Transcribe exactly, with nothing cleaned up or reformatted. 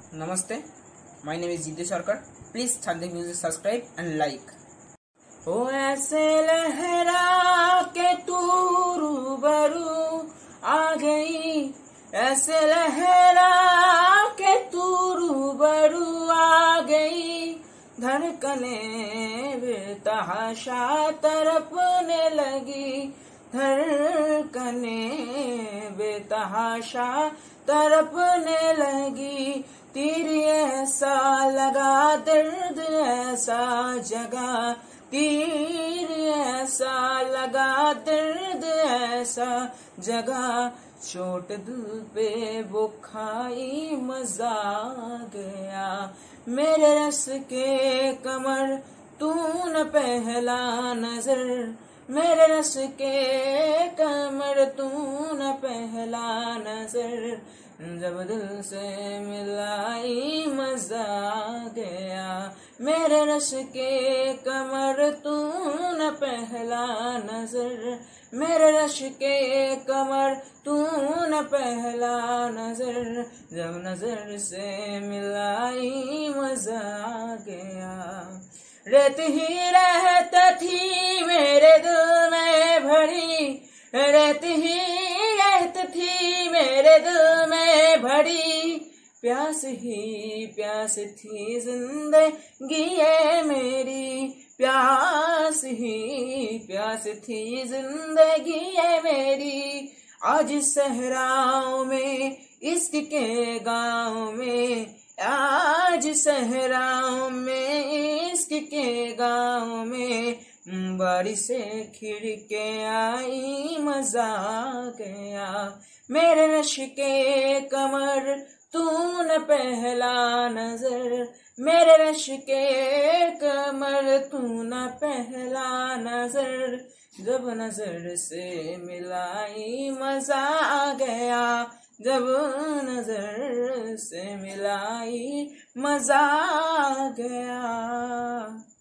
Namaste. My name is Jiddu Sarkar. Please Chandik Music subscribe and like. ओ ऐसे लहरा के तू रूबरू आ गई, ऐसे लहरा के तू रूबरू आ गई, धड़कने बेतहाशा तड़पने लगी, धड़कने बेतहाशा तड़पने लगी, तीर ऐसा लगा दर्द ऐसा जगा, तीर ऐसा लगा दर्द ऐसा जगा, चोट दिल पे वो खाई मजा आ गया, मेरे रस के कमर तू न पहला नजर, मेरे रस के कमर तू न पहला नजर, जब दिल से मिलाई मजा आ गया, मेरे रस के कमर तू न पहला नजर, मेरे रस के कमर तू न पहला नजर, जब नजर से मिलाई मजा आ गया, रेत ही रहत थी मेरे दिल में भरी, रेत ही रहत थी मेरे दिल में भरी, प्यास ही प्यास थी जिंदगी ये मेरी, प्यास ही प्यास थी जिंदगी ये मेरी, आज सहराओं में इश्क के गाँव में, आज सहराओं में इश्क के गाँव में, बारिश से खिड़के आई मजा आ गया, मेरे नश के कमर तू न पहला नजर, मेरे रश के कमर तू न पहला नजर, जब नजर से मिलाई मजा आ गया, जब नजर से मिलाई मजा आ गया।